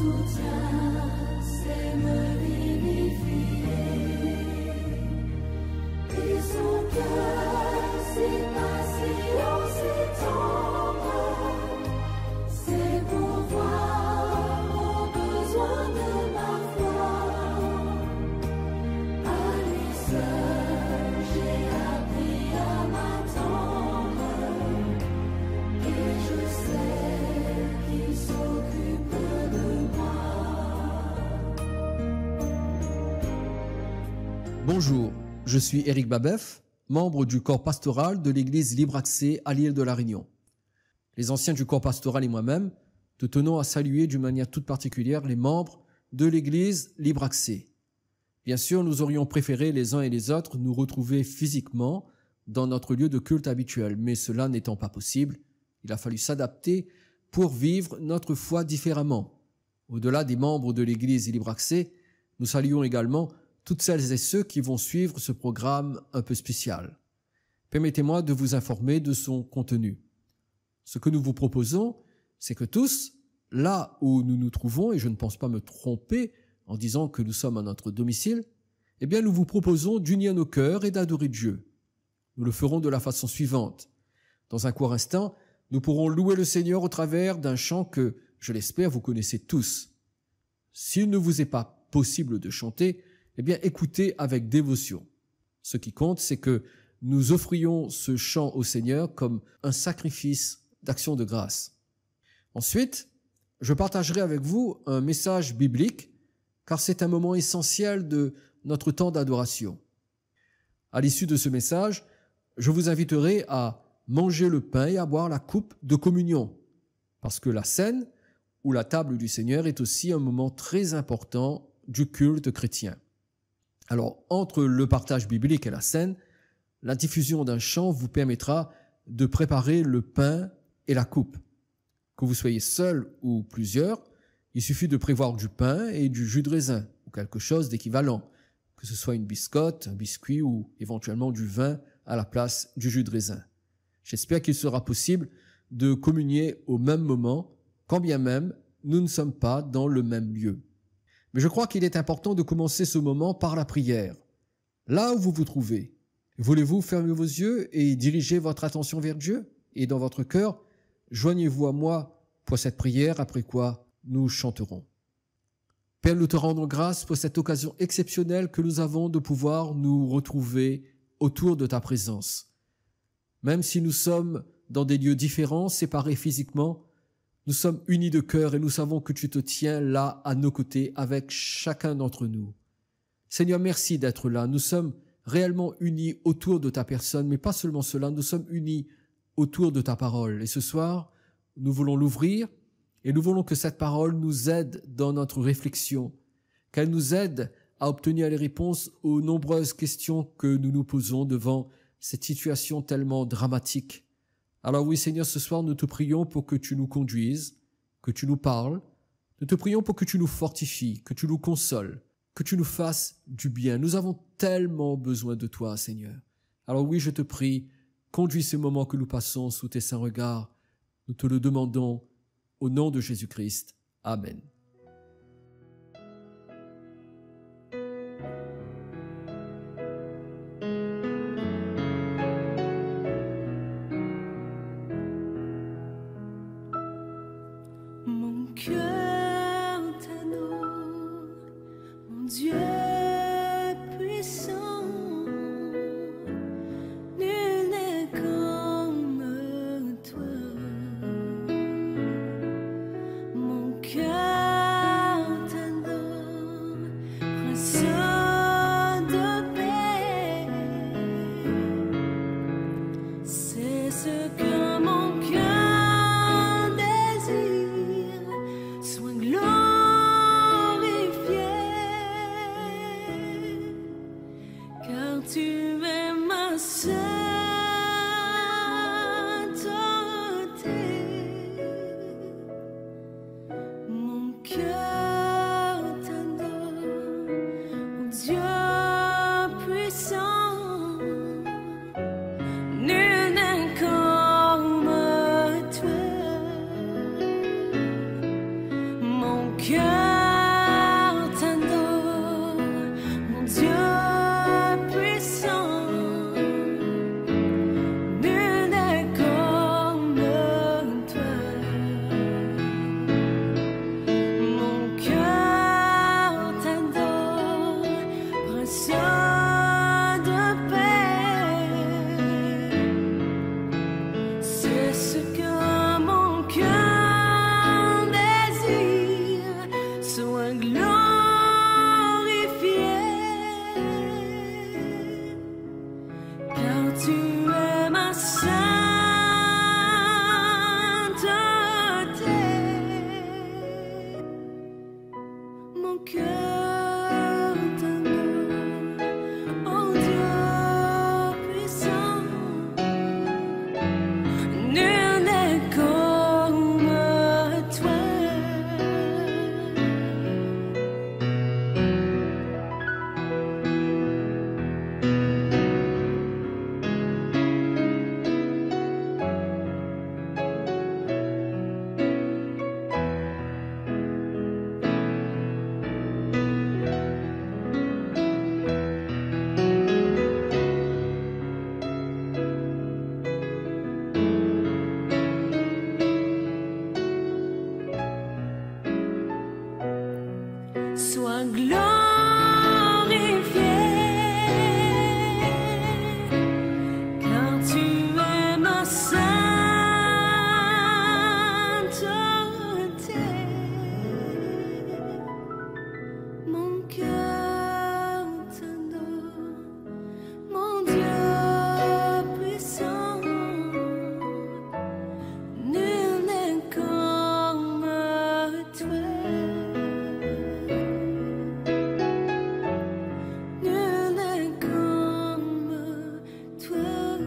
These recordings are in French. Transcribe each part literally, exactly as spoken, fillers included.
soutien, c'est me vivifier. Et son cœur, si patient, si tendre, c'est pour voir aux besoins de ma foi. À lui seul, j'ai appris à m'attendre, et je sais qu'il s'occupe de moi. Bonjour, je suis Éric Babeuf, membre du corps pastoral de l'église Libre Accès à l'île de la Réunion. Les anciens du corps pastoral et moi-même te tenons à saluer d'une manière toute particulière les membres de l'église Libre Accès. Bien sûr, nous aurions préféré les uns et les autres nous retrouver physiquement dans notre lieu de culte habituel, mais cela n'étant pas possible, il a fallu s'adapter pour vivre notre foi différemment. Au-delà des membres de l'église Libre Accès, nous saluons également toutes celles et ceux qui vont suivre ce programme un peu spécial. Permettez-moi de vous informer de son contenu. Ce que nous vous proposons, c'est que tous, là où nous nous trouvons, et je ne pense pas me tromper en disant que nous sommes à notre domicile, eh bien nous vous proposons d'unir nos cœurs et d'adorer Dieu. Nous le ferons de la façon suivante. Dans un court instant, nous pourrons louer le Seigneur au travers d'un chant que, je l'espère, vous connaissez tous. S'il ne vous est pas possible de chanter, eh bien écoutez avec dévotion. Ce qui compte, c'est que nous offrions ce chant au Seigneur comme un sacrifice d'action de grâce. Ensuite, je partagerai avec vous un message biblique, car c'est un moment essentiel de notre temps d'adoration. À l'issue de ce message, je vous inviterai à manger le pain et à boire la coupe de communion, parce que la scène ou la table du Seigneur est aussi un moment très important du culte chrétien. Alors, entre le partage biblique et la scène, la diffusion d'un chant vous permettra de préparer le pain et la coupe. Que vous soyez seul ou plusieurs, il suffit de prévoir du pain et du jus de raisin, ou quelque chose d'équivalent, que ce soit une biscotte, un biscuit ou éventuellement du vin à la place du jus de raisin. J'espère qu'il sera possible de communier au même moment, quand bien même nous ne sommes pas dans le même lieu. Mais je crois qu'il est important de commencer ce moment par la prière. Là où vous vous trouvez, voulez-vous fermer vos yeux et diriger votre attention vers Dieu? Et dans votre cœur, joignez-vous à moi pour cette prière, après quoi nous chanterons. Père, nous te rendons grâce pour cette occasion exceptionnelle que nous avons de pouvoir nous retrouver autour de ta présence. Même si nous sommes dans des lieux différents, séparés physiquement, nous sommes unis de cœur et nous savons que tu te tiens là à nos côtés avec chacun d'entre nous. Seigneur, merci d'être là. Nous sommes réellement unis autour de ta personne, mais pas seulement cela, nous sommes unis autour de ta parole. Et ce soir, nous voulons l'ouvrir et nous voulons que cette parole nous aide dans notre réflexion, qu'elle nous aide à obtenir les réponses aux nombreuses questions que nous nous posons devant cette situation tellement dramatique. Alors oui, Seigneur, ce soir, nous te prions pour que tu nous conduises, que tu nous parles. Nous te prions pour que tu nous fortifies, que tu nous consoles, que tu nous fasses du bien. Nous avons tellement besoin de toi, Seigneur. Alors oui, je te prie, conduis ces moments que nous passons sous tes saints regards. Nous te le demandons au nom de Jésus-Christ. Amen. Dieu puissant, nul n'est comme toi. Mon cœur t'adore, prince de paix. C'est ce que mon cœur désire, sois glorifié. Car tu es ma sainteté, mon cœur t'adore, oh Dieu puissant, nul n'est comme toi, mon cœur. sois glorifié, car tu es ma sainteté. Mon cœur t'adore, mon Dieu puissant. Nul n'est comme toi. Nul n'est comme toi.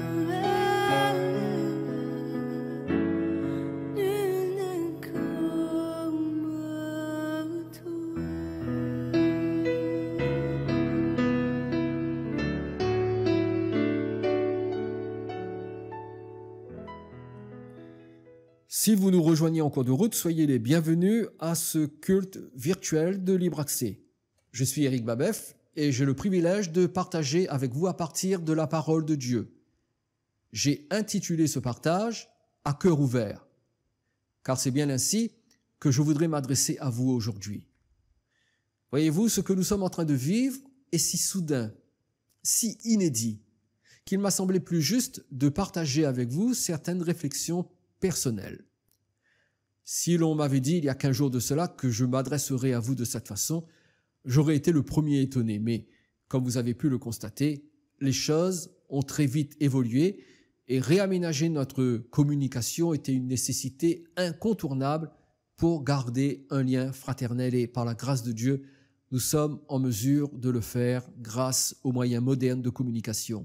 Nul n'est comme toi. Si vous nous rejoignez en cours de route, soyez les bienvenus à ce culte virtuel de libre accès. Je suis Éric Babef et j'ai le privilège de partager avec vous à partir de la parole de Dieu. J'ai intitulé ce partage « À cœur ouvert », car c'est bien ainsi que je voudrais m'adresser à vous aujourd'hui. Voyez-vous, ce que nous sommes en train de vivre est si soudain, si inédit, qu'il m'a semblé plus juste de partager avec vous certaines réflexions personnelles. Si l'on m'avait dit il y a quinze jours de cela que je m'adresserais à vous de cette façon, j'aurais été le premier étonné. Mais comme vous avez pu le constater, les choses ont très vite évolué et réaménager notre communication était une nécessité incontournable pour garder un lien fraternel. Et par la grâce de Dieu, nous sommes en mesure de le faire grâce aux moyens modernes de communication.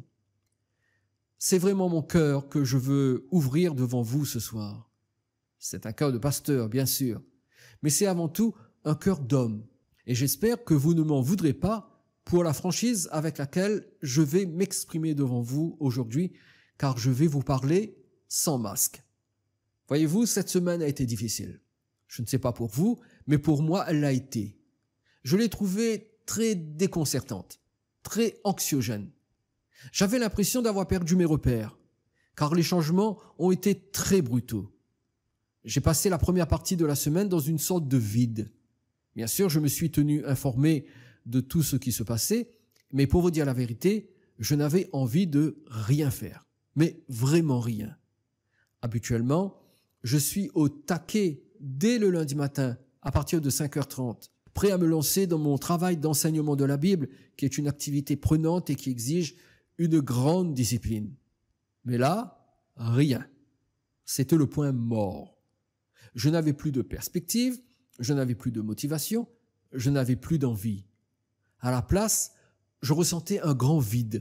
C'est vraiment mon cœur que je veux ouvrir devant vous ce soir. C'est un cœur de pasteur, bien sûr, mais c'est avant tout un cœur d'homme. Et j'espère que vous ne m'en voudrez pas pour la franchise avec laquelle je vais m'exprimer devant vous aujourd'hui, car je vais vous parler sans masque. Voyez-vous, cette semaine a été difficile. Je ne sais pas pour vous, mais pour moi, elle l'a été. Je l'ai trouvée très déconcertante, très anxiogène. J'avais l'impression d'avoir perdu mes repères, car les changements ont été très brutaux. J'ai passé la première partie de la semaine dans une sorte de vide. Bien sûr, je me suis tenu informé de tout ce qui se passait, mais pour vous dire la vérité, je n'avais envie de rien faire, mais vraiment rien. Habituellement, je suis au taquet dès le lundi matin, à partir de cinq heures trente, prêt à me lancer dans mon travail d'enseignement de la Bible, qui est une activité prenante et qui exige une grande discipline. Mais là, rien. C'était le point mort. Je n'avais plus de perspective, je n'avais plus de motivation, je n'avais plus d'envie. À la place, je ressentais un grand vide.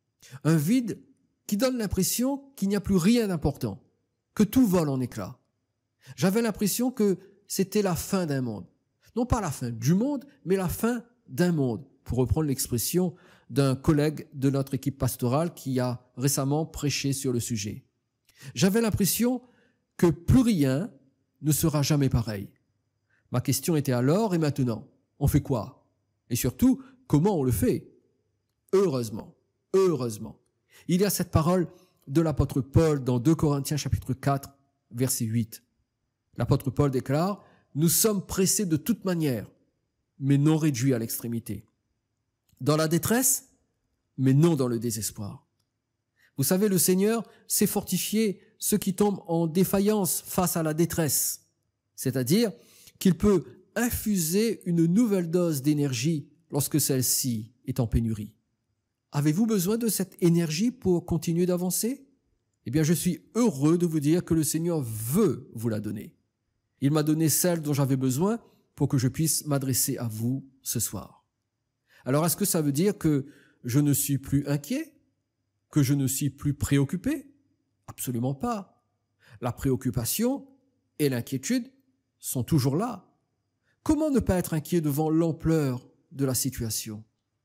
Un vide qui donne l'impression qu'il n'y a plus rien d'important, que tout vole en éclats. J'avais l'impression que c'était la fin d'un monde. Non pas la fin du monde, mais la fin d'un monde, pour reprendre l'expression d'un collègue de notre équipe pastorale qui a récemment prêché sur le sujet. J'avais l'impression que plus rien ne sera jamais pareil. Ma question était alors, et maintenant, on fait quoi? Et surtout, comment on le fait? Heureusement, heureusement, il y a cette parole de l'apôtre Paul dans deux Corinthiens chapitre quatre, verset huit. L'apôtre Paul déclare « Nous sommes pressés de toute manière, mais non réduits à l'extrémité. Dans la détresse, mais non dans le désespoir. » Vous savez, le Seigneur sait fortifier ceux qui tombent en défaillance face à la détresse. C'est-à-dire qu'il peut infuser une nouvelle dose d'énergie lorsque celle-ci est en pénurie. Avez-vous besoin de cette énergie pour continuer d'avancer? Eh bien, je suis heureux de vous dire que le Seigneur veut vous la donner. Il m'a donné celle dont j'avais besoin pour que je puisse m'adresser à vous ce soir. Alors, est-ce que ça veut dire que je ne suis plus inquiet? Que je ne suis plus préoccupé? Absolument pas. La préoccupation et l'inquiétude sont toujours là. Comment ne pas être inquiet devant l'ampleur de la situation?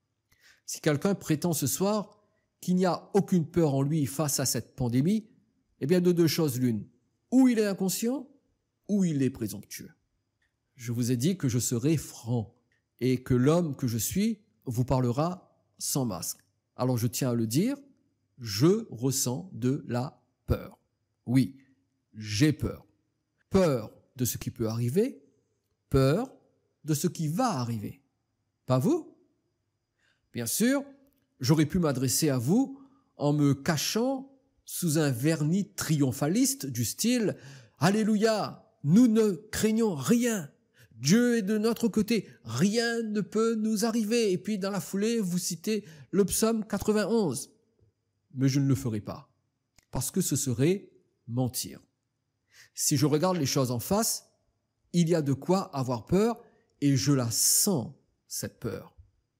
Si quelqu'un prétend ce soir qu'il n'y a aucune peur en lui face à cette pandémie, eh bien de deux choses l'une. Ou il est inconscient, ou il est présomptueux. Je vous ai dit que je serai franc et que l'homme que je suis vous parlera sans masque. Alors je tiens à le dire, je ressens de la peur. Oui, j'ai peur. Peur de ce qui peut arriver, peur de ce qui va arriver. Pas vous? Bien sûr, j'aurais pu m'adresser à vous en me cachant sous un vernis triomphaliste du style « Alléluia, nous ne craignons rien, Dieu est de notre côté, rien ne peut nous arriver » et puis dans la foulée, vous citez le psaume quatre-vingt-onze. Mais je ne le ferai pas, parce que ce serait mentir. Si je regarde les choses en face, il y a de quoi avoir peur et je la sens, cette peur.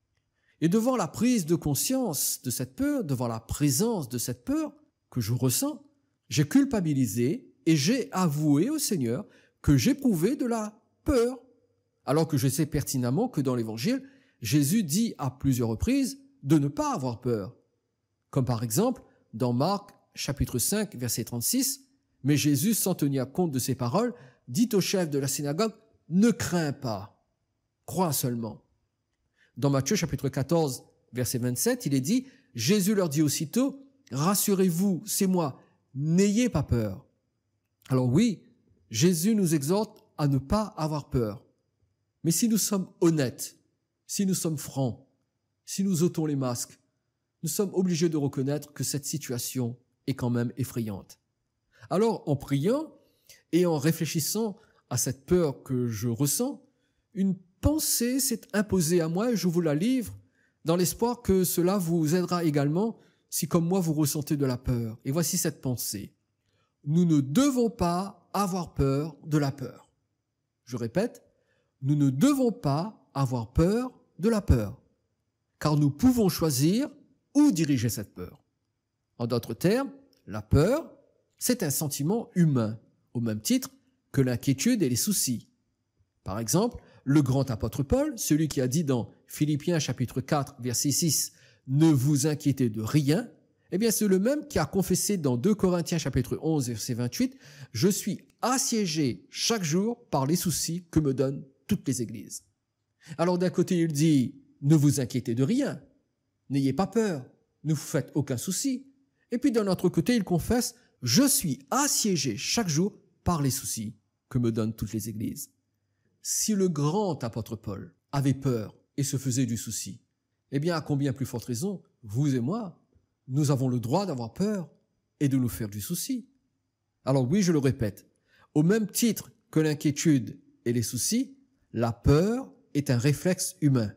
Et devant la prise de conscience de cette peur, devant la présence de cette peur que je ressens, j'ai culpabilisé et j'ai avoué au Seigneur que j'éprouvais de la peur, alors que je sais pertinemment que dans l'Évangile, Jésus dit à plusieurs reprises de ne pas avoir peur. Comme par exemple, dans Marc chapitre cinq, verset trente-six, « Mais Jésus, sans tenir compte de ces paroles, dit au chef de la synagogue, « Ne crains pas, crois seulement. » Dans Matthieu chapitre quatorze, verset vingt-sept, il est dit, Jésus leur dit aussitôt, « Rassurez-vous, c'est moi, n'ayez pas peur. » Alors oui, Jésus nous exhorte à ne pas avoir peur. Mais si nous sommes honnêtes, si nous sommes francs, si nous ôtons les masques, nous sommes obligés de reconnaître que cette situation est quand même effrayante. Alors, en priant et en réfléchissant à cette peur que je ressens, une pensée s'est imposée à moi et je vous la livre dans l'espoir que cela vous aidera également si comme moi vous ressentez de la peur. Et voici cette pensée. Nous ne devons pas avoir peur de la peur. Je répète, nous ne devons pas avoir peur de la peur, car nous pouvons choisir où diriger cette peur. En d'autres termes, la peur, c'est un sentiment humain, au même titre que l'inquiétude et les soucis. Par exemple, le grand apôtre Paul, celui qui a dit dans Philippiens chapitre quatre, verset six, « Ne vous inquiétez de rien », eh bien c'est le même qui a confessé dans deux Corinthiens chapitre onze, verset vingt-huit, « Je suis assiégé chaque jour par les soucis que me donnent toutes les églises. » Alors d'un côté, il dit « Ne vous inquiétez de rien, n'ayez pas peur, ne vous faites aucun souci. » Et puis d'un autre côté, il confesse « Je suis assiégé chaque jour par les soucis que me donnent toutes les églises. » Si le grand apôtre Paul avait peur et se faisait du souci, eh bien à combien plus forte raison, vous et moi, nous avons le droit d'avoir peur et de nous faire du souci. Alors oui, je le répète, au même titre que l'inquiétude et les soucis, la peur est un réflexe humain.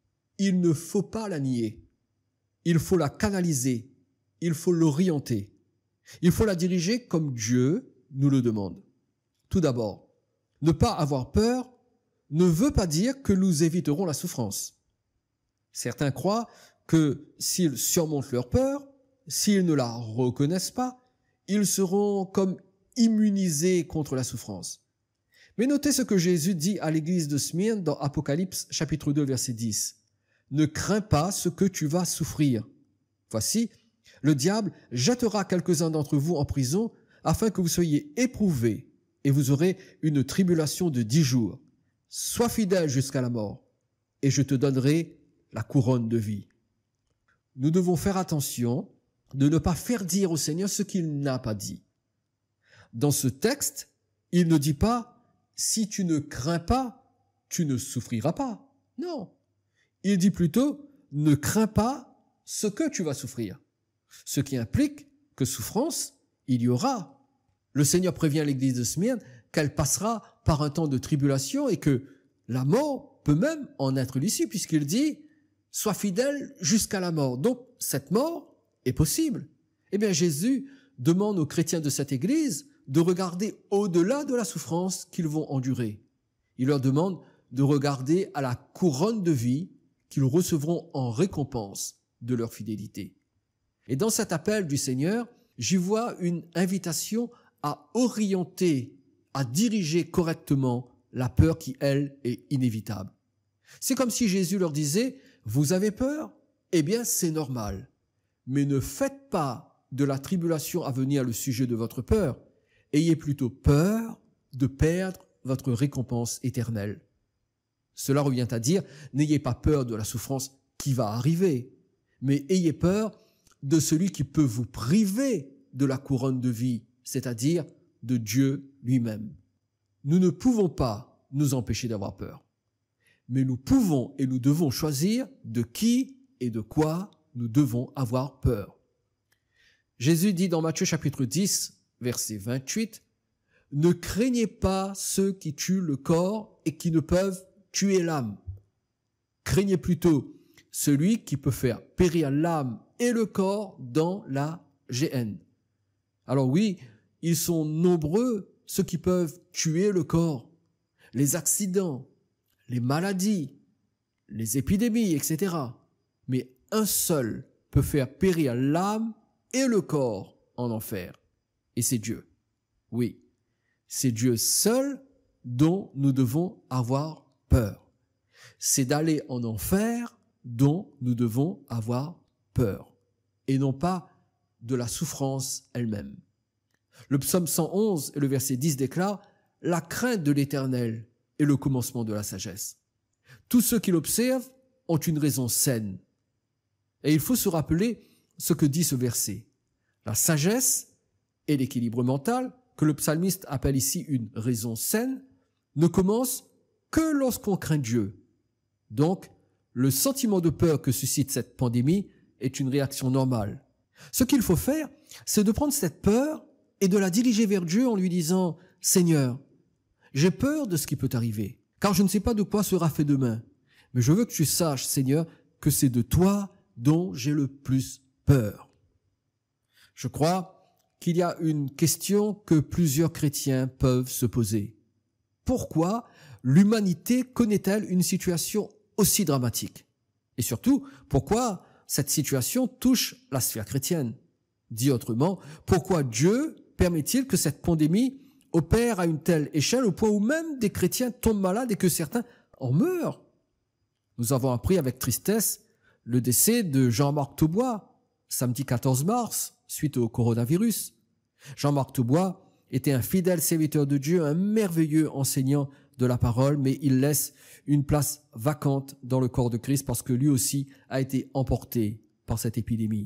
Il ne faut pas la nier. Il faut la canaliser. Il faut l'orienter. Il faut la diriger comme Dieu nous le demande. Tout d'abord, ne pas avoir peur ne veut pas dire que nous éviterons la souffrance. Certains croient que s'ils surmontent leur peur, s'ils ne la reconnaissent pas, ils seront comme immunisés contre la souffrance. Mais notez ce que Jésus dit à l'église de Smyrne dans Apocalypse chapitre deux verset dix. « Ne crains pas ce que tu vas souffrir. Voici, le diable jettera quelques-uns d'entre vous en prison afin que vous soyez éprouvés et vous aurez une tribulation de dix jours. Sois fidèle jusqu'à la mort et je te donnerai la couronne de vie. » Nous devons faire attention de ne pas faire dire au Seigneur ce qu'il n'a pas dit. Dans ce texte, il ne dit pas « si tu ne crains pas, tu ne souffriras pas ». Non, il dit plutôt « ne crains pas ce que tu vas souffrir », ce qui implique que souffrance, il y aura. Le Seigneur prévient l'église de Smyrne qu'elle passera par un temps de tribulation et que la mort peut même en être l'issue puisqu'il dit « sois fidèle jusqu'à la mort ». Donc cette mort est possible. Eh bien Jésus demande aux chrétiens de cette église de regarder au-delà de la souffrance qu'ils vont endurer. Il leur demande de regarder à la couronne de vie qu'ils recevront en récompense de leur fidélité. Et dans cet appel du Seigneur, j'y vois une invitation à orienter, à diriger correctement la peur qui, elle, est inévitable. C'est comme si Jésus leur disait « Vous avez peur ? Eh bien, c'est normal. Mais ne faites pas de la tribulation à venir le sujet de votre peur. Ayez plutôt peur de perdre votre récompense éternelle. » Cela revient à dire « N'ayez pas peur de la souffrance qui va arriver, mais ayez peur de celui qui peut vous priver de la couronne de vie, c'est-à-dire de Dieu lui-même. » Nous ne pouvons pas nous empêcher d'avoir peur. mais nous pouvons et nous devons choisir de qui et de quoi nous devons avoir peur. Jésus dit dans Matthieu chapitre dix, verset vingt-huit, « Ne craignez pas ceux qui tuent le corps et qui ne peuvent tuer l'âme. Craignez plutôt celui qui peut faire périr l'âme et le corps dans la géhenne. » Alors oui, ils sont nombreux ceux qui peuvent tuer le corps, les accidents, les maladies, les épidémies, et cetera. Mais un seul peut faire périr l'âme et le corps en enfer. Et c'est Dieu. Oui, c'est Dieu seul dont nous devons avoir peur. C'est d'aller en enfer dont nous devons avoir peur. Et non pas de la souffrance elle-même. Le psaume cent onze et le verset dix déclarent « La crainte de l'Éternel est le commencement de la sagesse. Tous ceux qui l'observent ont une raison saine. » Et il faut se rappeler ce que dit ce verset. La sagesse et l'équilibre mental, que le psalmiste appelle ici une raison saine, ne commencent que lorsqu'on craint Dieu. Donc, le sentiment de peur que suscite cette pandémie est une réaction normale. Ce qu'il faut faire, c'est de prendre cette peur et de la diriger vers Dieu en lui disant « Seigneur, j'ai peur de ce qui peut arriver, car je ne sais pas de quoi sera fait demain. Mais je veux que tu saches, Seigneur, que c'est de toi dont j'ai le plus peur. » Je crois qu'il y a une question que plusieurs chrétiens peuvent se poser. Pourquoi l'humanité connaît-elle une situation aussi dramatique? Et surtout, pourquoi cette situation touche la sphère chrétienne? Dit autrement, pourquoi Dieu permet-il que cette pandémie opère à une telle échelle au point où même des chrétiens tombent malades et que certains en meurent? Nous avons appris avec tristesse le décès de Jean-Marc Taubois, samedi quatorze mars, suite au coronavirus. Jean-Marc Taubois était un fidèle serviteur de Dieu, un merveilleux enseignant de la parole, mais il laisse une place vacante dans le corps de Christ parce que lui aussi a été emporté par cette épidémie.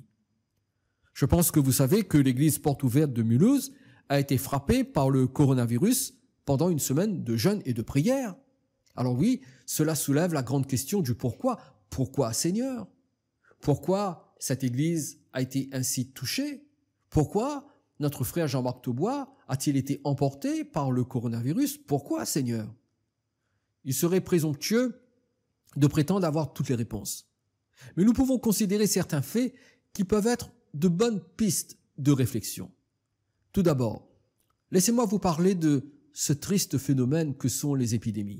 Je pense que vous savez que l'église Porte Ouverte de Mulhouse a été frappée par le coronavirus pendant une semaine de jeûne et de prière. Alors oui, cela soulève la grande question du pourquoi. Pourquoi, Seigneur? Pourquoi cette église a été ainsi touchée? Pourquoi notre frère Jean-Marc Taubois a-t-il été emporté par le coronavirus? Pourquoi, Seigneur? Il serait présomptueux de prétendre avoir toutes les réponses. Mais nous pouvons considérer certains faits qui peuvent être de bonnes pistes de réflexion. Tout d'abord, laissez-moi vous parler de ce triste phénomène que sont les épidémies.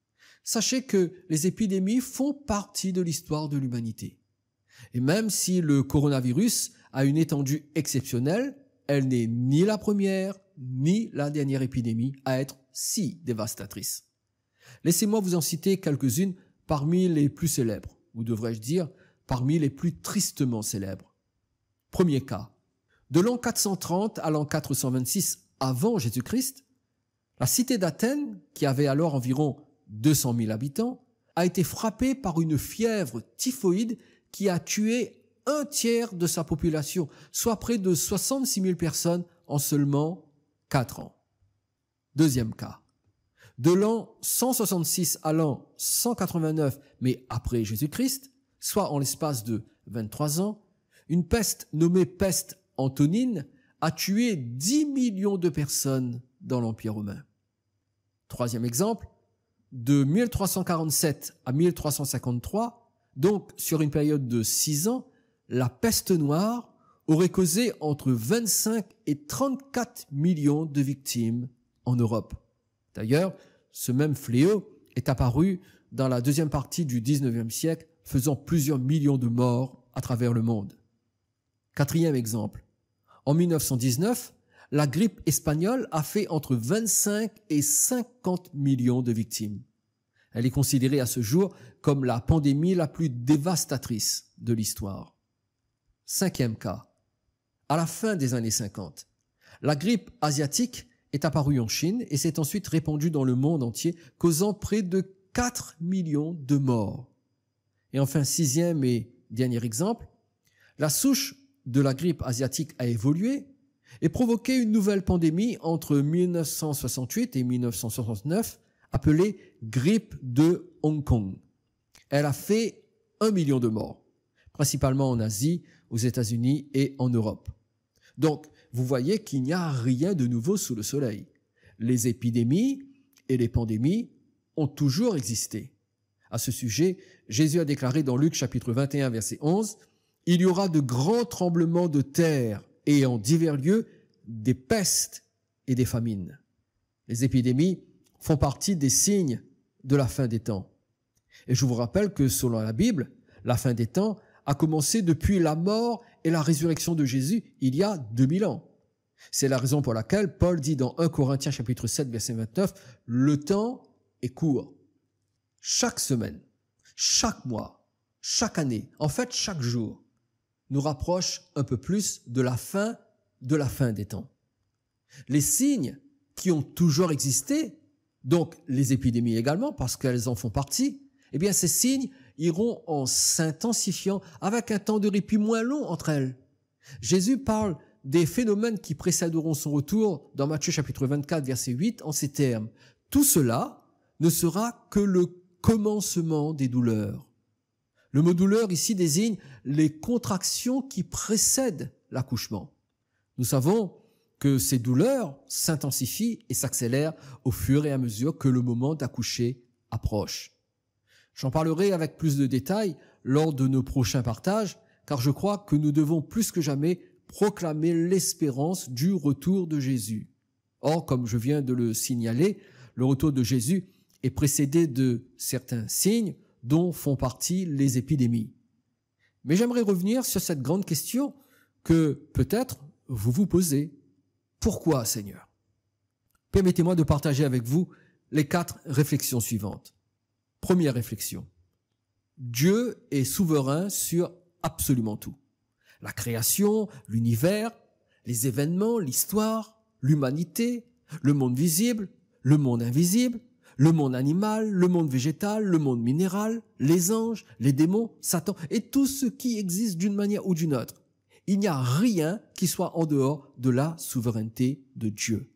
Sachez que les épidémies font partie de l'histoire de l'humanité. Et même si le coronavirus a une étendue exceptionnelle, elle n'est ni la première ni la dernière épidémie à être si dévastatrice. Laissez-moi vous en citer quelques-unes parmi les plus célèbres, ou devrais-je dire parmi les plus tristement célèbres. Premier cas. De l'an quatre cent trente à l'an quatre cent vingt-six avant Jésus-Christ, la cité d'Athènes, qui avait alors environ deux cent mille habitants, a été frappée par une fièvre typhoïde qui a tué un tiers de sa population, soit près de soixante-six mille personnes en seulement quatre ans. Deuxième cas. De l'an cent soixante-six à l'an cent quatre-vingt-neuf, mais après Jésus-Christ, soit en l'espace de vingt-trois ans, une peste nommée peste antonine a tué dix millions de personnes dans l'Empire romain. Troisième exemple, de mille trois cent quarante-sept à mille trois cent cinquante-trois, donc sur une période de six ans, la peste noire aurait causé entre vingt-cinq et trente-quatre millions de victimes en Europe. D'ailleurs, ce même fléau est apparu dans la deuxième partie du dix-neuvième siècle, faisant plusieurs millions de morts à travers le monde. Quatrième exemple. En mille neuf cent dix-neuf, la grippe espagnole a fait entre vingt-cinq et cinquante millions de victimes. Elle est considérée à ce jour comme la pandémie la plus dévastatrice de l'histoire. Cinquième cas. À la fin des années cinquante, la grippe asiatique est apparue en Chine et s'est ensuite répandue dans le monde entier, causant près de quatre millions de morts. Et enfin, sixième et dernier exemple, la souche de la grippe asiatique a évolué et provoqué une nouvelle pandémie entre mille neuf cent soixante-huit et mille neuf cent soixante-neuf appelée grippe de Hong Kong. Elle a fait un million de morts, principalement en Asie, aux États-Unis et en Europe. Donc, vous voyez qu'il n'y a rien de nouveau sous le soleil. Les épidémies et les pandémies ont toujours existé. À ce sujet, Jésus a déclaré dans Luc chapitre vingt et un, verset onze, « Il y aura de grands tremblements de terre et en divers lieux des pestes et des famines. » Les épidémies font partie des signes de la fin des temps. Et je vous rappelle que selon la Bible, la fin des temps a commencé depuis la mort et la résurrection de Jésus il y a deux mille ans. C'est la raison pour laquelle Paul dit dans un Corinthiens chapitre sept verset vingt-neuf, « Le temps est court. » Chaque semaine, chaque mois, chaque année, en fait chaque jour, nous rapproche un peu plus de la fin de la fin des temps. Les signes qui ont toujours existé, donc les épidémies également, parce qu'elles en font partie, eh bien ces signes iront en s'intensifiant avec un temps de répit moins long entre elles. Jésus parle des phénomènes qui précéderont son retour dans Matthieu chapitre vingt-quatre verset huit en ces termes. Tout cela ne sera que le commencement des douleurs. Le mot douleur ici désigne les contractions qui précèdent l'accouchement. Nous savons que ces douleurs s'intensifient et s'accélèrent au fur et à mesure que le moment d'accoucher approche. J'en parlerai avec plus de détails lors de nos prochains partages, car je crois que nous devons plus que jamais proclamer l'espérance du retour de Jésus. Or, comme je viens de le signaler, le retour de Jésus est précédé de certains signes dont font partie les épidémies. Mais j'aimerais revenir sur cette grande question que peut-être vous vous posez. Pourquoi, Seigneur? Permettez-moi de partager avec vous les quatre réflexions suivantes. Première réflexion. Dieu est souverain sur absolument tout. La création, l'univers, les événements, l'histoire, l'humanité, le monde visible, le monde invisible, le monde animal, le monde végétal, le monde minéral, les anges, les démons, Satan et tout ce qui existe d'une manière ou d'une autre. Il n'y a rien qui soit en dehors de la souveraineté de Dieu.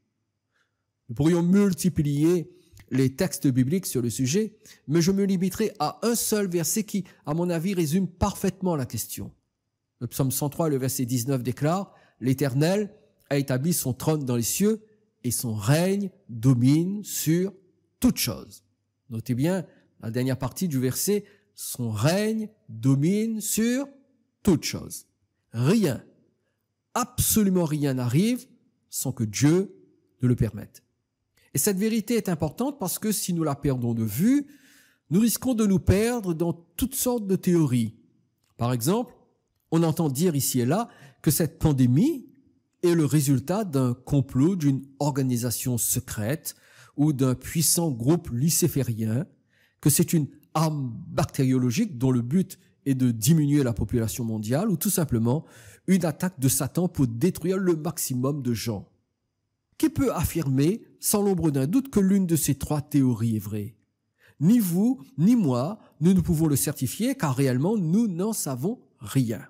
Nous pourrions multiplier les textes bibliques sur le sujet, mais je me limiterai à un seul verset qui, à mon avis, résume parfaitement la question. Le psaume cent trois, le verset dix-neuf déclare « L'Éternel a établi son trône dans les cieux et son règne domine sur toutes choses. » Notez bien la dernière partie du verset « Son règne domine sur toutes choses. » Rien, absolument rien n'arrive sans que Dieu ne le permette. Et cette vérité est importante parce que si nous la perdons de vue, nous risquons de nous perdre dans toutes sortes de théories. Par exemple, on entend dire ici et là que cette pandémie est le résultat d'un complot d'une organisation secrète ou d'un puissant groupe luciférien, que c'est une arme bactériologique dont le but est de diminuer la population mondiale ou tout simplement une attaque de Satan pour détruire le maximum de gens. Qui peut affirmer sans l'ombre d'un doute que l'une de ces trois théories est vraie? Ni vous, ni moi, nous ne pouvons le certifier car réellement nous n'en savons rien.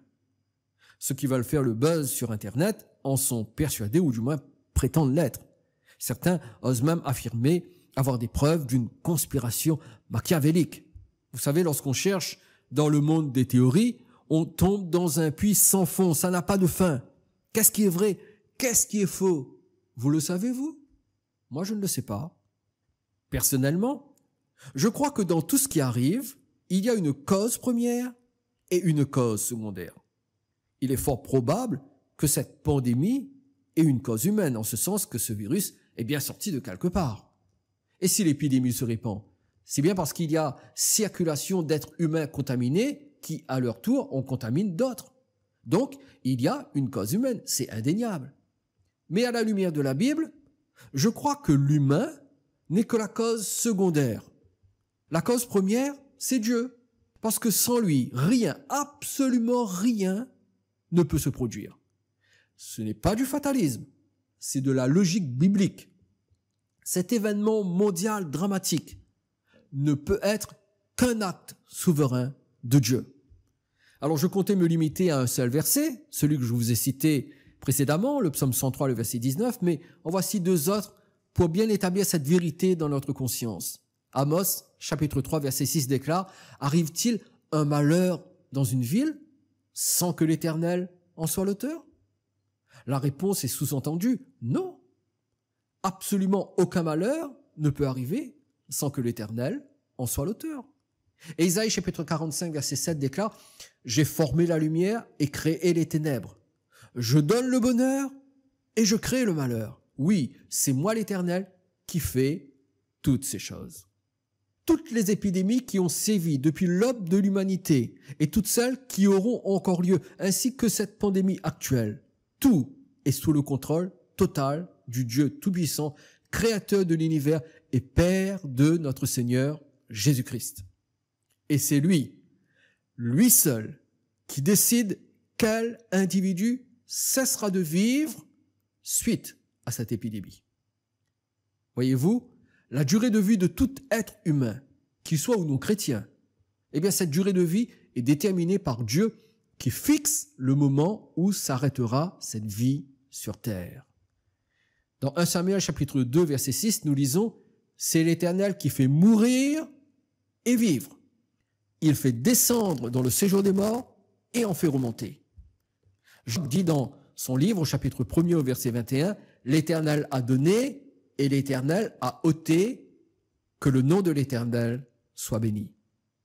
Ceux qui veulent faire le buzz sur Internet en sont persuadés ou du moins prétendent l'être. Certains osent même affirmer avoir des preuves d'une conspiration machiavélique. Vous savez, lorsqu'on cherche dans le monde des théories, on tombe dans un puits sans fond, ça n'a pas de fin. Qu'est-ce qui est vrai? Qu'est-ce qui est faux? Vous le savez-vous? Moi, je ne le sais pas. Personnellement, je crois que dans tout ce qui arrive, il y a une cause première et une cause secondaire. Il est fort probable que cette pandémie ait une cause humaine, en ce sens que ce virus est bien sorti de quelque part. Et si l'épidémie se répand, c'est bien parce qu'il y a circulation d'êtres humains contaminés qui, à leur tour, en contaminent d'autres. Donc, il y a une cause humaine, c'est indéniable. Mais à la lumière de la Bible, je crois que l'humain n'est que la cause secondaire. La cause première, c'est Dieu. Parce que sans lui, rien, absolument rien, ne peut se produire. Ce n'est pas du fatalisme, c'est de la logique biblique. Cet événement mondial dramatique ne peut être qu'un acte souverain de Dieu. Alors je comptais me limiter à un seul verset, celui que je vous ai cité précédemment, le psaume cent trois, le verset dix-neuf, mais en voici deux autres pour bien établir cette vérité dans notre conscience. Amos, chapitre trois, verset six déclare, « Arrive-t-il un malheur dans une ville sans que l'Éternel en soit l'auteur ?» La réponse est sous-entendue, non. Absolument aucun malheur ne peut arriver sans que l'Éternel en soit l'auteur. Et Isaïe chapitre quarante-cinq, verset sept déclare, « J'ai formé la lumière et créé les ténèbres. Je donne le bonheur et je crée le malheur. Oui, c'est moi l'Éternel qui fais toutes ces choses. » Toutes les épidémies qui ont sévi depuis l'aube de l'humanité et toutes celles qui auront encore lieu, ainsi que cette pandémie actuelle, tout est sous le contrôle total du Dieu Tout-Puissant, Créateur de l'univers et Père de notre Seigneur Jésus-Christ. Et c'est lui, lui seul, qui décide quel individu cessera de vivre suite à cette épidémie. Voyez-vous, la durée de vie de tout être humain, qu'il soit ou non chrétien, eh bien cette durée de vie est déterminée par Dieu qui fixe le moment où s'arrêtera cette vie sur terre. Dans premier Samuel chapitre deux verset six, nous lisons « C'est l'Éternel qui fait mourir et vivre. Il fait descendre dans le séjour des morts et en fait remonter. » Job dit dans son livre au chapitre premier au verset vingt et un, « L'Éternel a donné et l'Éternel a ôté, que le nom de l'Éternel soit béni. »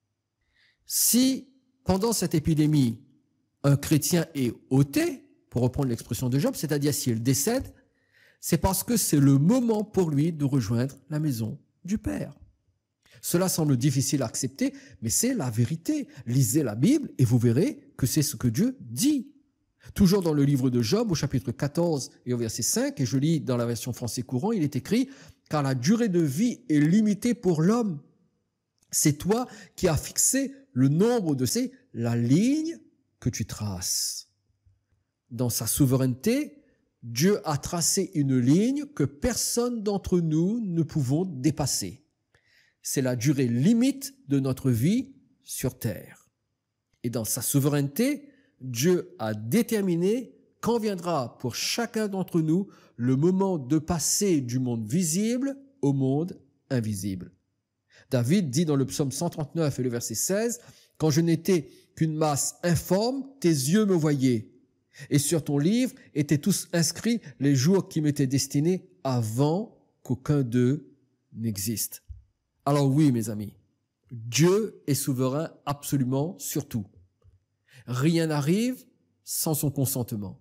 Si pendant cette épidémie, un chrétien est ôté, pour reprendre l'expression de Job, c'est-à-dire s'il décède, c'est parce que c'est le moment pour lui de rejoindre la maison du Père. Cela semble difficile à accepter, mais c'est la vérité. Lisez la Bible et vous verrez que c'est ce que Dieu dit. Toujours dans le livre de Job, au chapitre quatorze et au verset cinq, et je lis dans la version français courant, il est écrit « Car la durée de vie est limitée pour l'homme. C'est toi qui as fixé le nombre de ces, la ligne que tu traces. » Dans sa souveraineté, Dieu a tracé une ligne que personne d'entre nous ne pouvons dépasser. C'est la durée limite de notre vie sur terre. Et dans sa souveraineté, Dieu a déterminé quand viendra pour chacun d'entre nous le moment de passer du monde visible au monde invisible. David dit dans le psaume cent trente-neuf et le verset seize, « Quand je n'étais qu'une masse informe, tes yeux me voyaient. Et sur ton livre étaient tous inscrits les jours qui m'étaient destinés avant qu'aucun d'eux n'existe. » Alors oui, mes amis, Dieu est souverain absolument sur tout. Rien n'arrive sans son consentement.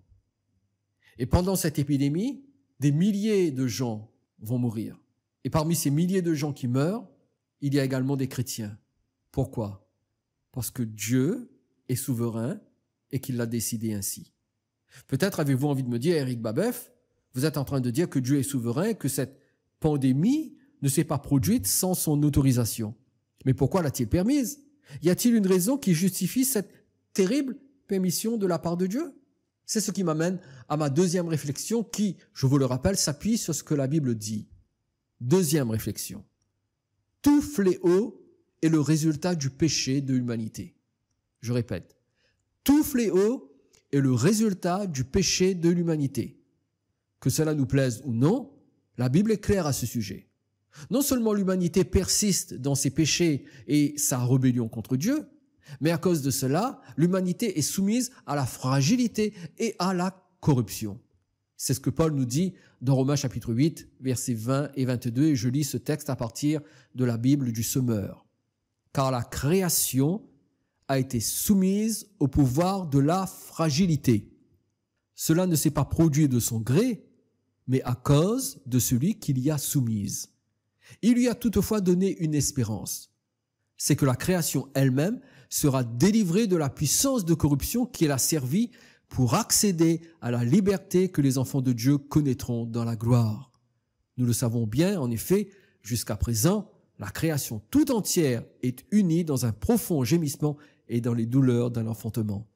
Et pendant cette épidémie, des milliers de gens vont mourir. Et parmi ces milliers de gens qui meurent, il y a également des chrétiens. Pourquoi? Parce que Dieu est souverain et qu'il l'a décidé ainsi. Peut-être avez-vous envie de me dire, Eric Babeuf, vous êtes en train de dire que Dieu est souverain, que cette pandémie ne s'est pas produite sans son autorisation. Mais pourquoi l'a-t-il permise? Y a-t-il une raison qui justifie cette terrible permission de la part de Dieu? C'est ce qui m'amène à ma deuxième réflexion qui, je vous le rappelle, s'appuie sur ce que la Bible dit. Deuxième réflexion. Tout fléau est le résultat du péché de l'humanité. Je répète. Tout fléau est le résultat du péché de l'humanité. Que cela nous plaise ou non, la Bible est claire à ce sujet. Non seulement l'humanité persiste dans ses péchés et sa rébellion contre Dieu, mais à cause de cela, l'humanité est soumise à la fragilité et à la corruption. C'est ce que Paul nous dit dans Romains chapitre huit, versets vingt et vingt-deux, et je lis ce texte à partir de la Bible du Semeur. « Car la création a été soumise au pouvoir de la fragilité. Cela ne s'est pas produit de son gré, mais à cause de celui qui l'y a soumise. Il lui a toutefois donné une espérance. C'est que la création elle-même sera délivrée de la puissance de corruption qui l'a servi pour accéder à la liberté que les enfants de Dieu connaîtront dans la gloire. Nous le savons bien, en effet, jusqu'à présent, la création tout entière est unie dans un profond gémissement et dans les douleurs d'un enfantement.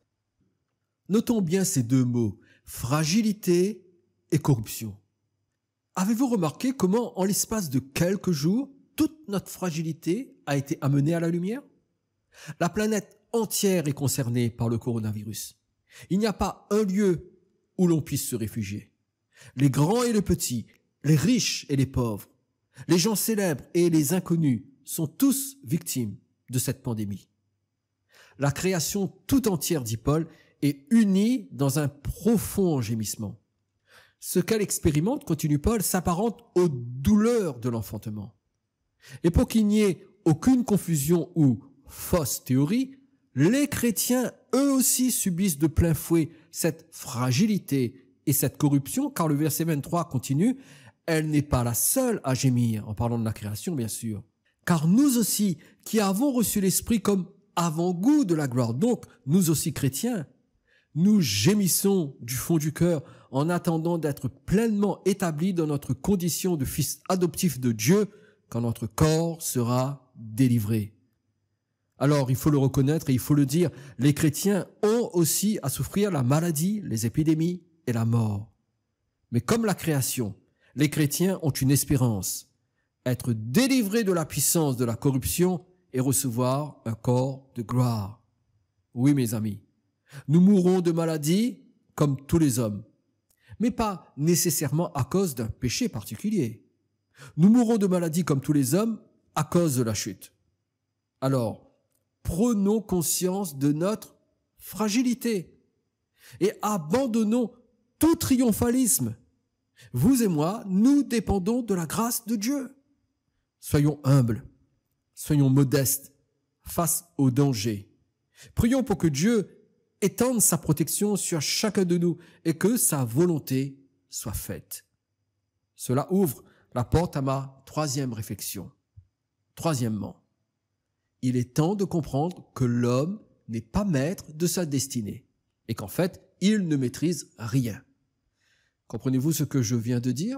Notons bien ces deux mots, fragilité et corruption. Avez-vous remarqué comment, en l'espace de quelques jours, toute notre fragilité a été amenée à la lumière? La planète entière est concernée par le coronavirus. Il n'y a pas un lieu où l'on puisse se réfugier. Les grands et les petits, les riches et les pauvres, les gens célèbres et les inconnus sont tous victimes de cette pandémie. La création tout entière, dit Paul, est unie dans un profond gémissement. Ce qu'elle expérimente, continue Paul, s'apparente aux douleurs de l'enfantement. Et pour qu'il n'y ait aucune confusion ou fausse théorie, les chrétiens, eux aussi, subissent de plein fouet cette fragilité et cette corruption, car le verset vingt-trois continue, elle n'est pas la seule à gémir, en parlant de la création, bien sûr. Car nous aussi, qui avons reçu l'Esprit comme avant-goût de la gloire, donc nous aussi chrétiens, nous gémissons du fond du cœur en attendant d'être pleinement établis dans notre condition de fils adoptif de Dieu quand notre corps sera délivré. Alors, il faut le reconnaître et il faut le dire, les chrétiens ont aussi à souffrir la maladie, les épidémies et la mort. Mais comme la création, les chrétiens ont une espérance, être délivrés de la puissance de la corruption et recevoir un corps de gloire. Oui, mes amis, nous mourrons de maladie comme tous les hommes, mais pas nécessairement à cause d'un péché particulier. Nous mourrons de maladie comme tous les hommes à cause de la chute. Alors, prenons conscience de notre fragilité et abandonnons tout triomphalisme. Vous et moi, nous dépendons de la grâce de Dieu. Soyons humbles, soyons modestes face au danger. Prions pour que Dieu étende sa protection sur chacun de nous et que sa volonté soit faite. Cela ouvre la porte à ma troisième réflexion. Troisièmement, il est temps de comprendre que l'homme n'est pas maître de sa destinée et qu'en fait, il ne maîtrise rien. Comprenez-vous ce que je viens de dire?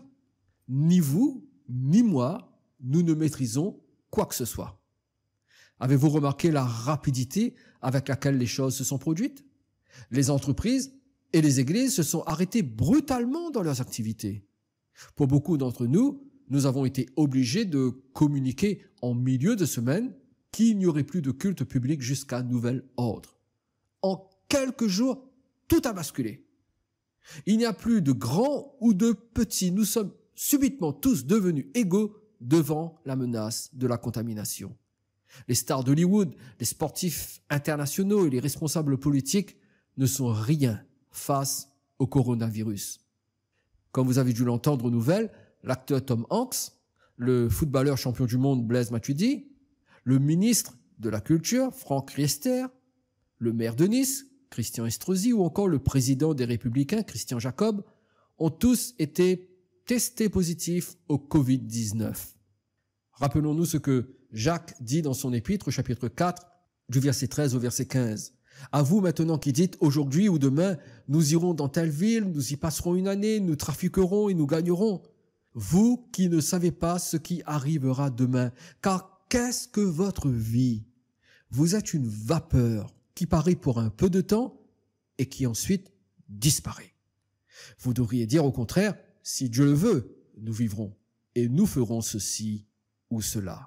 Ni vous, ni moi, nous ne maîtrisons quoi que ce soit. Avez-vous remarqué la rapidité avec laquelle les choses se sont produites? Les entreprises et les églises se sont arrêtées brutalement dans leurs activités. Pour beaucoup d'entre nous, nous avons été obligés de communiquer en milieu de semaine qu'il n'y aurait plus de culte public jusqu'à nouvel ordre. En quelques jours, tout a basculé. Il n'y a plus de grands ou de petits. Nous sommes subitement tous devenus égaux devant la menace de la contamination. Les stars d'Hollywood, les sportifs internationaux et les responsables politiques ne sont rien face au coronavirus. Comme vous avez dû l'entendre aux nouvelles, l'acteur Tom Hanks, le footballeur champion du monde Blaise Matuidi, le ministre de la Culture Franck Riester, le maire de Nice Christian Estrosi ou encore le président des Républicains Christian Jacob ont tous été testés positifs au covid dix-neuf. Rappelons-nous ce que Jacques dit dans son épître, chapitre quatre, du verset treize au verset quinze. À vous maintenant qui dites aujourd'hui ou demain, nous irons dans telle ville, nous y passerons une année, nous trafiquerons et nous gagnerons. Vous qui ne savez pas ce qui arrivera demain, car qu'est-ce que votre vie? Vous êtes une vapeur qui paraît pour un peu de temps et qui ensuite disparaît. Vous devriez dire au contraire, si Dieu le veut, nous vivrons et nous ferons ceci ou cela.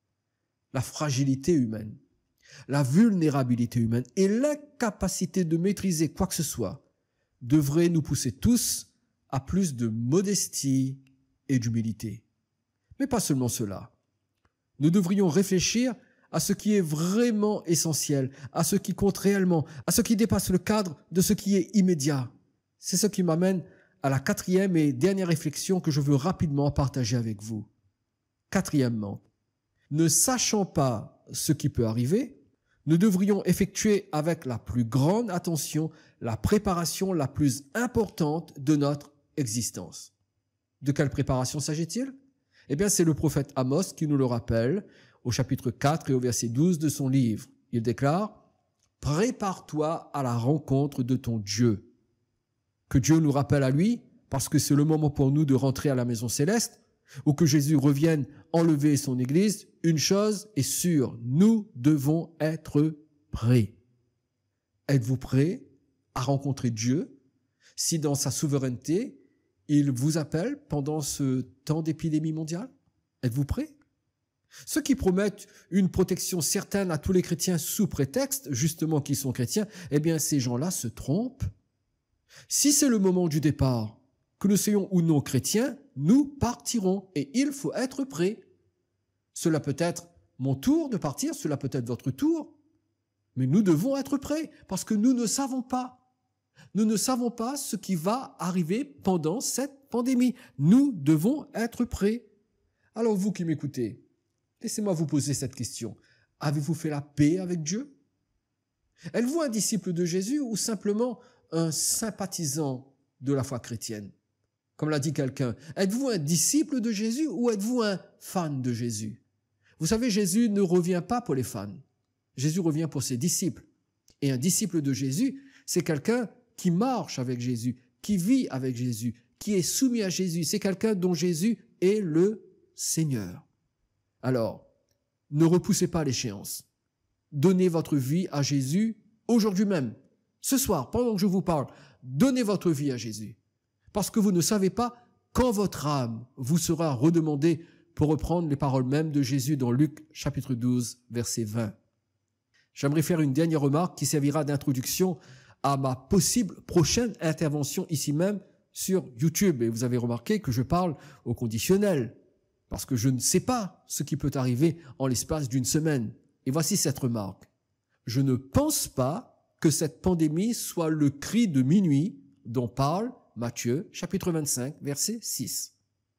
La fragilité humaine, la vulnérabilité humaine et l'incapacité de maîtriser quoi que ce soit devraient nous pousser tous à plus de modestie et d'humilité. Mais pas seulement cela. Nous devrions réfléchir à ce qui est vraiment essentiel, à ce qui compte réellement, à ce qui dépasse le cadre de ce qui est immédiat. C'est ce qui m'amène à la quatrième et dernière réflexion que je veux rapidement partager avec vous. Quatrièmement, ne sachant pas ce qui peut arriver, nous devrions effectuer avec la plus grande attention la préparation la plus importante de notre existence. De quelle préparation s'agit-il? Eh bien, c'est le prophète Amos qui nous le rappelle au chapitre quatre et au verset douze de son livre. Il déclare « Prépare-toi à la rencontre de ton Dieu ». Que Dieu nous rappelle à lui, parce que c'est le moment pour nous de rentrer à la maison céleste, ou que Jésus revienne enlever son Église, une chose est sûre, nous devons être prêts. Êtes-vous prêts à rencontrer Dieu si dans sa souveraineté, il vous appelle pendant ce temps d'épidémie mondiale? Êtes-vous prêts? Ceux qui promettent une protection certaine à tous les chrétiens sous prétexte, justement qu'ils sont chrétiens, eh bien ces gens-là se trompent. Si c'est le moment du départ, que nous soyons ou non chrétiens, nous partirons et il faut être prêt. Cela peut être mon tour de partir, cela peut être votre tour, mais nous devons être prêts parce que nous ne savons pas. Nous ne savons pas ce qui va arriver pendant cette pandémie. Nous devons être prêts. Alors vous qui m'écoutez, laissez-moi vous poser cette question. Avez-vous fait la paix avec Dieu? Êtes-vous un disciple de Jésus ou simplement un sympathisant de la foi chrétienne? Comme l'a dit quelqu'un, êtes-vous un disciple de Jésus ou êtes-vous un fan de Jésus? Vous savez, Jésus ne revient pas pour les fans. Jésus revient pour ses disciples. Et un disciple de Jésus, c'est quelqu'un qui marche avec Jésus, qui vit avec Jésus, qui est soumis à Jésus. C'est quelqu'un dont Jésus est le Seigneur. Alors, ne repoussez pas l'échéance. Donnez votre vie à Jésus aujourd'hui même. Ce soir, pendant que je vous parle, donnez votre vie à Jésus. Parce que vous ne savez pas quand votre âme vous sera redemandée, pour reprendre les paroles mêmes de Jésus dans Luc chapitre douze, verset vingt. J'aimerais faire une dernière remarque qui servira d'introduction à ma possible prochaine intervention ici même sur YouTube. Et vous avez remarqué que je parle au conditionnel, parce que je ne sais pas ce qui peut arriver en l'espace d'une semaine. Et voici cette remarque. Je ne pense pas que cette pandémie soit le cri de minuit dont parle Matthieu chapitre vingt-cinq, verset six.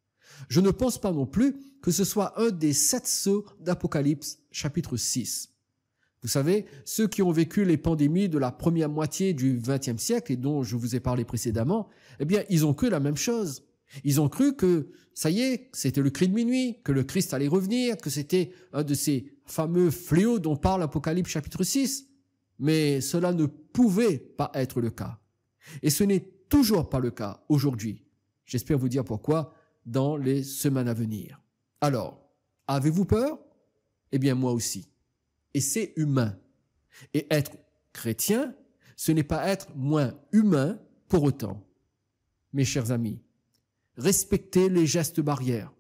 Je ne pense pas non plus que ce soit un des sept sceaux d'Apocalypse chapitre six. Vous savez, ceux qui ont vécu les pandémies de la première moitié du vingtième siècle et dont je vous ai parlé précédemment, eh bien, ils ont cru la même chose. Ils ont cru que, ça y est, c'était le cri de minuit, que le Christ allait revenir, que c'était un de ces fameux fléaux dont parle Apocalypse chapitre six. Mais cela ne pouvait pas être le cas. Et ce n'est toujours pas le cas aujourd'hui. J'espère vous dire pourquoi dans les semaines à venir. Alors, avez-vous peur? Eh bien, moi aussi. Et c'est humain. Et être chrétien, ce n'est pas être moins humain pour autant. Mes chers amis, respectez les gestes barrières.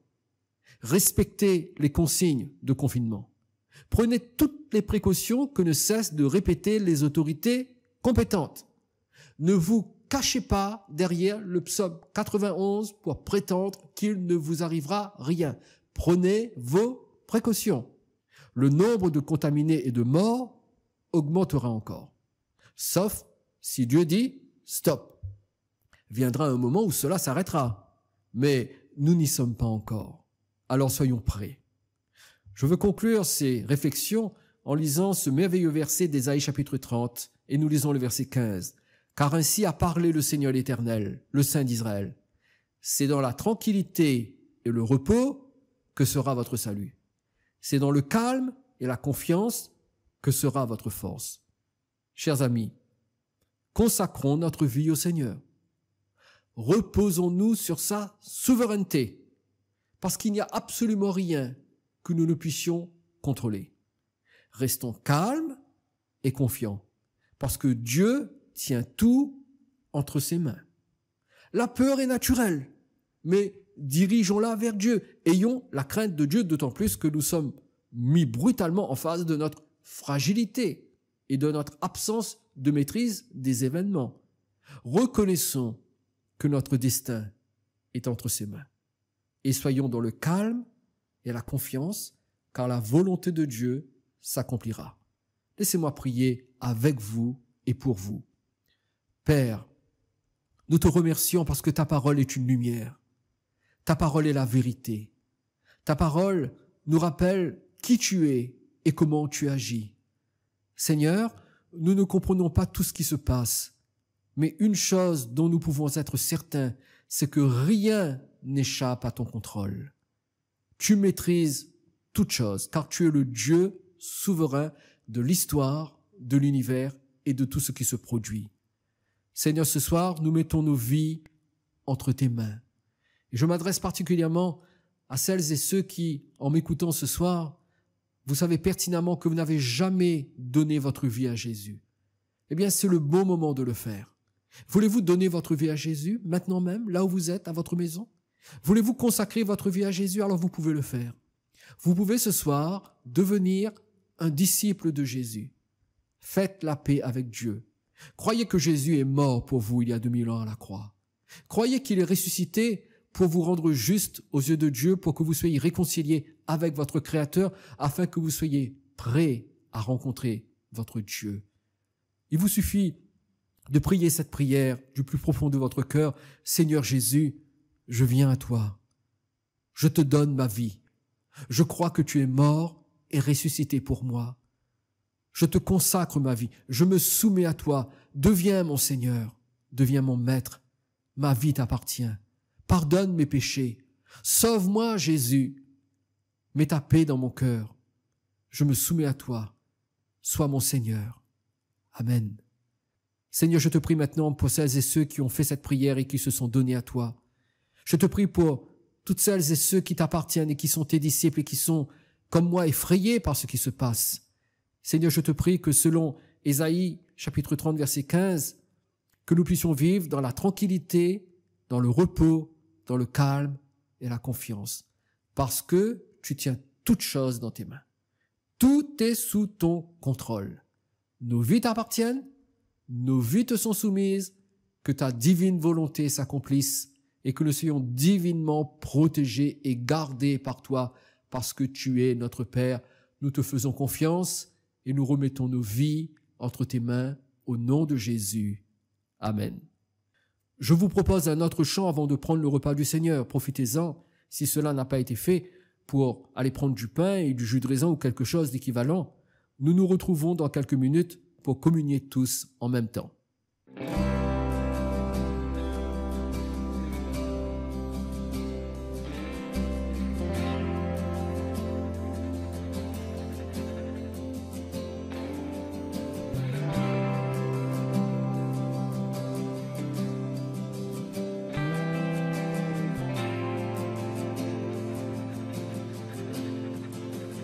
Respectez les consignes de confinement. Prenez toutes les précautions que ne cessent de répéter les autorités compétentes. Ne vous cachez pas derrière le psaume quatre-vingt-onze pour prétendre qu'il ne vous arrivera rien. Prenez vos précautions. Le nombre de contaminés et de morts augmentera encore. Sauf si Dieu dit « stop ». Viendra un moment où cela s'arrêtera. Mais nous n'y sommes pas encore. Alors soyons prêts. Je veux conclure ces réflexions en lisant ce merveilleux verset d'Ésaïe chapitre trente et nous lisons le verset quinze. Car ainsi a parlé le Seigneur l'Éternel, le Saint d'Israël. C'est dans la tranquillité et le repos que sera votre salut. C'est dans le calme et la confiance que sera votre force. Chers amis, consacrons notre vie au Seigneur. Reposons-nous sur sa souveraineté, parce qu'il n'y a absolument rien que nous ne puissions contrôler. Restons calmes et confiants, parce que Dieu tient tout entre ses mains. La peur est naturelle, mais dirigeons-la vers Dieu. Ayons la crainte de Dieu, d'autant plus que nous sommes mis brutalement en face de notre fragilité et de notre absence de maîtrise des événements. Reconnaissons que notre destin est entre ses mains. Et soyons dans le calme et la confiance, car la volonté de Dieu s'accomplira. Laissez-moi prier avec vous et pour vous. Père, nous te remercions parce que ta parole est une lumière. Ta parole est la vérité. Ta parole nous rappelle qui tu es et comment tu agis. Seigneur, nous ne comprenons pas tout ce qui se passe, mais une chose dont nous pouvons être certains, c'est que rien n'échappe à ton contrôle. Tu maîtrises toutes choses, car tu es le Dieu souverain de l'histoire, de l'univers et de tout ce qui se produit. Seigneur, ce soir, nous mettons nos vies entre tes mains. Et je m'adresse particulièrement à celles et ceux qui, en m'écoutant ce soir, vous savez pertinemment que vous n'avez jamais donné votre vie à Jésus. Eh bien, c'est le bon moment de le faire. Voulez-vous donner votre vie à Jésus, maintenant même, là où vous êtes, à votre maison? Voulez-vous consacrer votre vie à Jésus? Alors vous pouvez le faire. Vous pouvez ce soir devenir un disciple de Jésus. Faites la paix avec Dieu. Croyez que Jésus est mort pour vous il y a deux mille ans à la croix. Croyez qu'il est ressuscité pour vous rendre juste aux yeux de Dieu, pour que vous soyez réconciliés avec votre Créateur, afin que vous soyez prêts à rencontrer votre Dieu. Il vous suffit de prier cette prière du plus profond de votre cœur. Seigneur Jésus, je viens à toi. Je te donne ma vie. Je crois que tu es mort et ressuscité pour moi. Je te consacre ma vie. Je me soumets à toi. Deviens mon Seigneur. Deviens mon Maître. Ma vie t'appartient. Pardonne mes péchés. Sauve-moi, Jésus. Mets ta paix dans mon cœur. Je me soumets à toi. Sois mon Seigneur. Amen. Seigneur, je te prie maintenant pour celles et ceux qui ont fait cette prière et qui se sont donnés à toi. Je te prie pour toutes celles et ceux qui t'appartiennent et qui sont tes disciples et qui sont, comme moi, effrayés par ce qui se passe. Seigneur, je te prie que selon Ésaïe, chapitre trente, verset quinze, que nous puissions vivre dans la tranquillité, dans le repos, dans le calme et la confiance, parce que tu tiens toutes choses dans tes mains. Tout est sous ton contrôle. Nos vies t'appartiennent, nos vies te sont soumises, que ta divine volonté s'accomplisse et que nous soyons divinement protégés et gardés par toi, parce que tu es notre Père. Nous te faisons confiance et nous remettons nos vies entre tes mains au nom de Jésus. Amen. Je vous propose un autre chant avant de prendre le repas du Seigneur. Profitez-en, si cela n'a pas été fait, pour aller prendre du pain et du jus de raisin ou quelque chose d'équivalent. Nous nous retrouvons dans quelques minutes pour communier tous en même temps.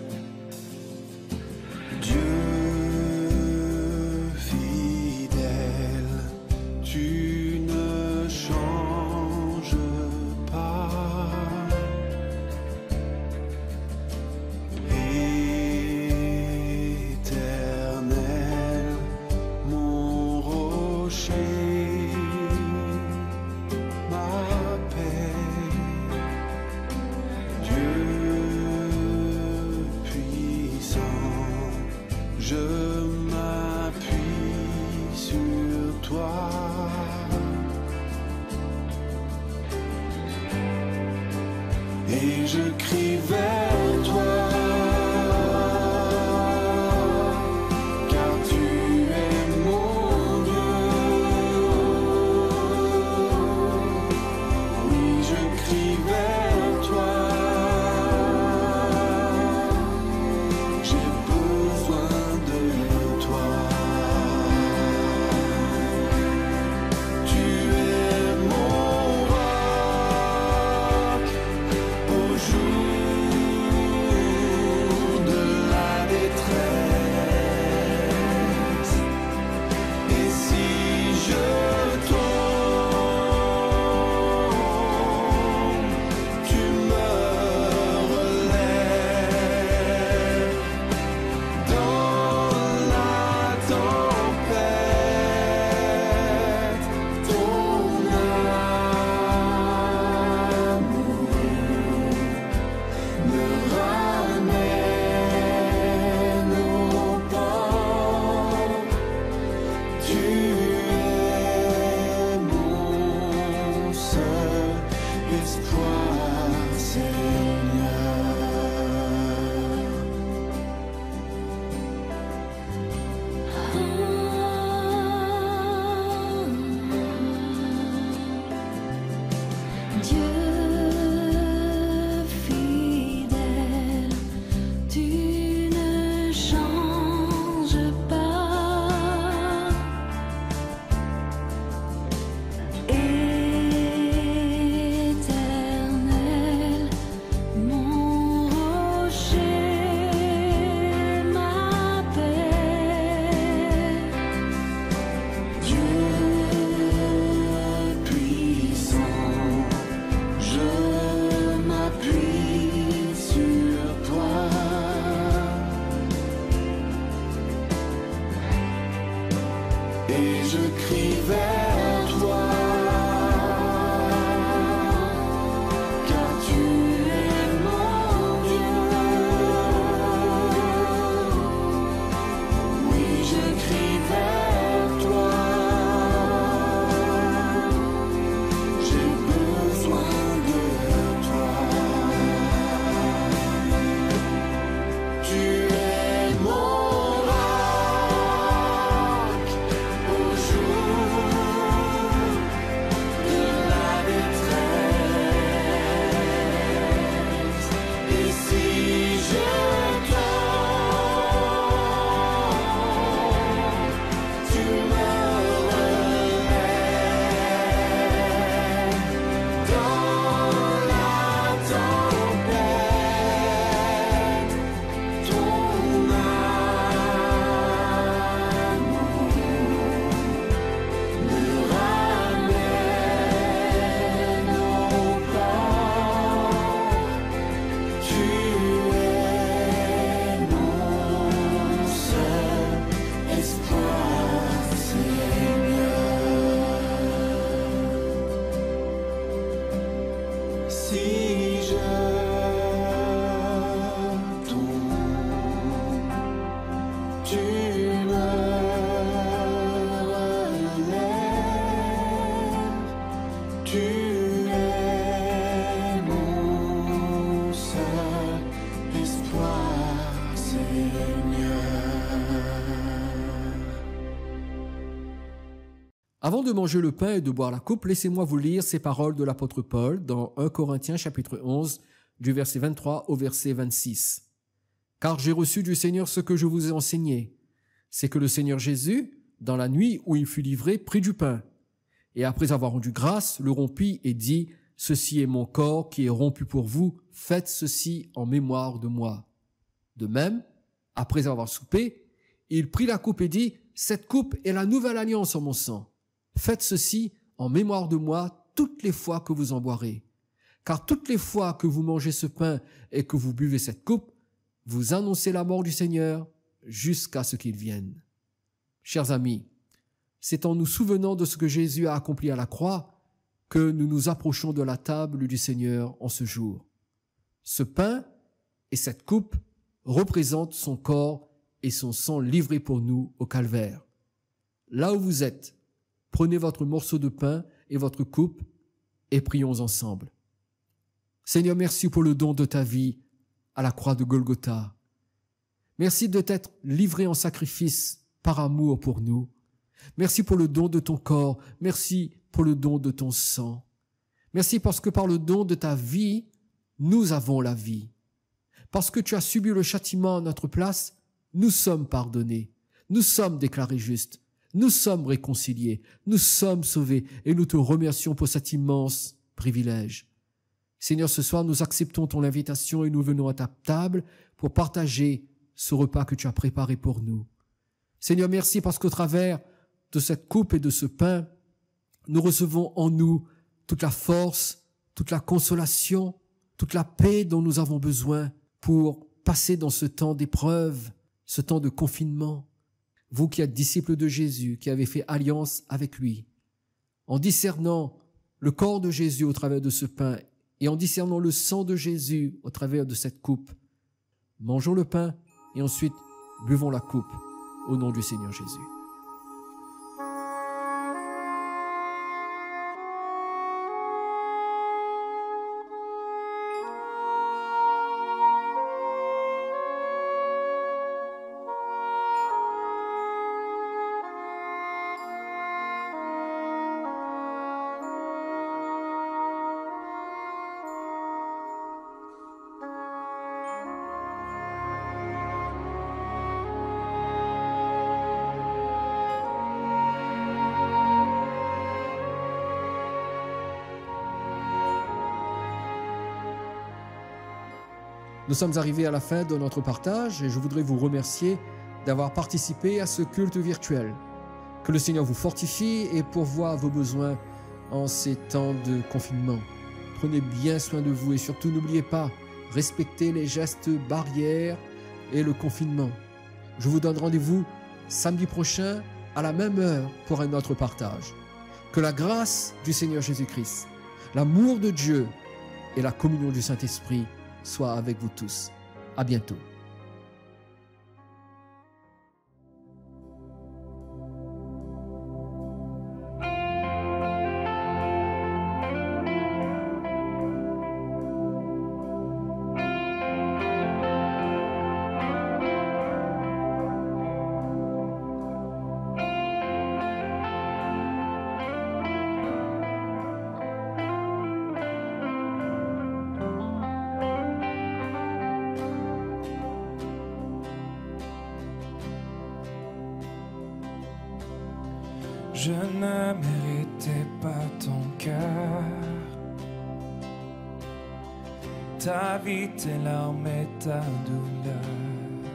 Dieu fidèle, espoir, Seigneur. Avant de manger le pain et de boire la coupe, laissez-moi vous lire ces paroles de l'apôtre Paul dans un Corinthiens chapitre onze, du verset vingt-trois au verset vingt-six. « Car j'ai reçu du Seigneur ce que je vous ai enseigné, c'est que le Seigneur Jésus, dans la nuit où il fut livré, prit du pain, et après avoir rendu grâce, le rompit et dit, « Ceci est mon corps qui est rompu pour vous, faites ceci en mémoire de moi. » De même, après avoir soupé, il prit la coupe et dit, « Cette coupe est la nouvelle alliance en mon sang. Faites ceci en mémoire de moi toutes les fois que vous en boirez. Car toutes les fois que vous mangez ce pain et que vous buvez cette coupe, vous annoncez la mort du Seigneur jusqu'à ce qu'il vienne. » Chers amis, c'est en nous souvenant de ce que Jésus a accompli à la croix que nous nous approchons de la table du Seigneur en ce jour. Ce pain et cette coupe représentent son corps et son sang livré pour nous au calvaire. Là où vous êtes, prenez votre morceau de pain et votre coupe et prions ensemble. Seigneur, merci pour le don de ta vie à la croix de Golgotha. Merci de t'être livré en sacrifice par amour pour nous. Merci pour le don de ton corps. Merci pour le don de ton sang. Merci parce que par le don de ta vie, nous avons la vie. Parce que tu as subi le châtiment à notre place, nous sommes pardonnés. Nous sommes déclarés justes. Nous sommes réconciliés. Nous sommes sauvés et nous te remercions pour cet immense privilège. Seigneur, ce soir, nous acceptons ton invitation et nous venons à ta table pour partager ce repas que tu as préparé pour nous. Seigneur, merci parce qu'au travers de cette coupe et de ce pain, nous recevons en nous toute la force, toute la consolation, toute la paix dont nous avons besoin pour passer dans ce temps d'épreuve, ce temps de confinement. Vous qui êtes disciples de Jésus, qui avez fait alliance avec lui, en discernant le corps de Jésus au travers de ce pain et en discernant le sang de Jésus au travers de cette coupe, mangeons le pain et ensuite buvons la coupe au nom du Seigneur Jésus. Nous sommes arrivés à la fin de notre partage et je voudrais vous remercier d'avoir participé à ce culte virtuel. Que le Seigneur vous fortifie et pourvoie à vos besoins en ces temps de confinement. Prenez bien soin de vous et surtout n'oubliez pas, respectez les gestes barrières et le confinement. Je vous donne rendez-vous samedi prochain à la même heure pour un autre partage. Que la grâce du Seigneur Jésus-Christ, l'amour de Dieu et la communion du Saint-Esprit soient avec vous tous. À bientôt. Je ne méritais pas ton cœur, ta vie, tes larmes et ta douleur.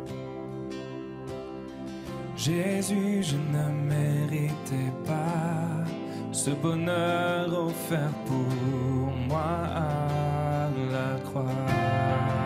Jésus, je ne méritais pas ce bonheur offert pour moi à la croix.